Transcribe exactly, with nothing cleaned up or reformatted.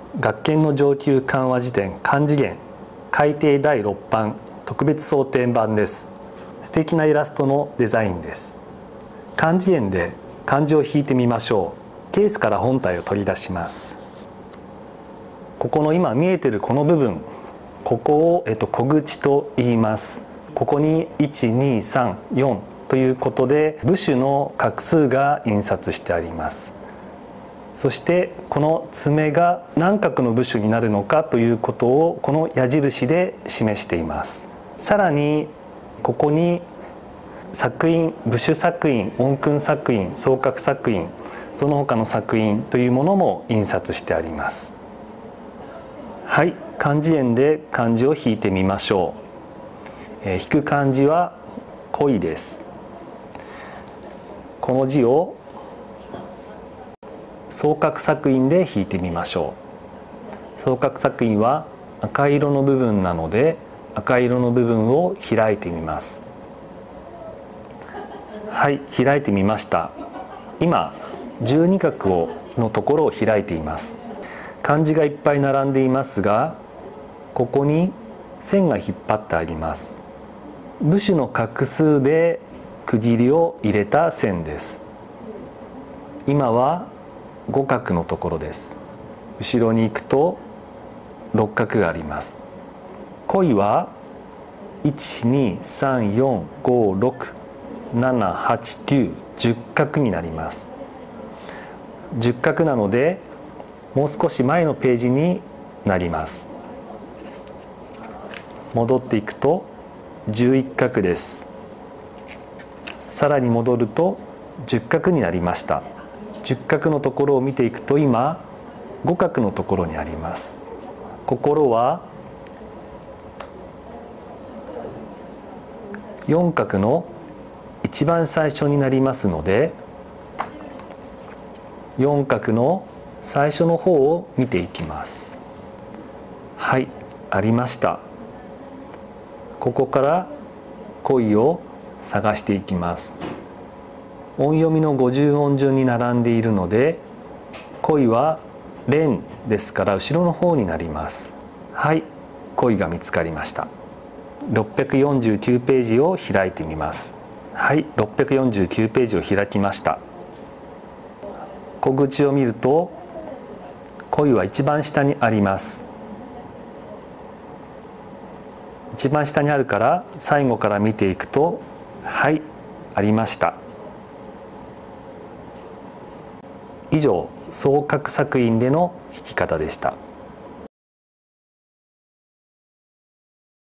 学研の上級漢和辞典漢字元改訂だいろっばん特別装填版です。素敵なイラストのデザインです。漢字元で漢字を引いてみましょう。ケースから本体を取り出します。ここの今見えてるこの部分、ここを、えっと、小口と言います。ここにいちにさんよんということで部首の画数が印刷してあります。そしてこの爪が何画の部首になるのかということをこの矢印で示しています。さらにここに作品、部首作品、音訓作品、総括作品、その他の作品というものも印刷してあります。はい、漢字元で漢字を引いてみましょう。えー、引く漢字は恋です。この字を総括作品で引いてみましょう。総括作品は赤色の部分なので赤色の部分を開いてみます。はい、開いてみました。今じゅうに画をのところを開いています。漢字がいっぱい並んでいますが、ここに線が引っ張ってあります。部首の画数で区切りを入れた線です。今はご画のところです。後ろに行くとろっ画があります。恋はいちにさんよんごろくななはちきゅうじゅっ画になります。じゅっ画なのでもう少し前のページになります。戻っていくとじゅういち画です。さらに戻るとじゅっ画になりました。じゅっ画のところを見ていくと今ご画のところにあります。心はよん画の一番最初になりますのでよん画の最初の方を見ていきます。はい、ありました。ここから恋を探していきます。音読みのごじゅう音順に並んでいるので恋は連ですから後ろの方になります。はい、恋が見つかりました。ろっぴゃくよんじゅうきゅうページを開いてみます。はい、ろっぴゃくよんじゅうきゅうページを開きました。小口を見ると恋は一番下にあります。一番下にあるから最後から見ていくと、はい、ありました。以上、総括作品での引き方でした。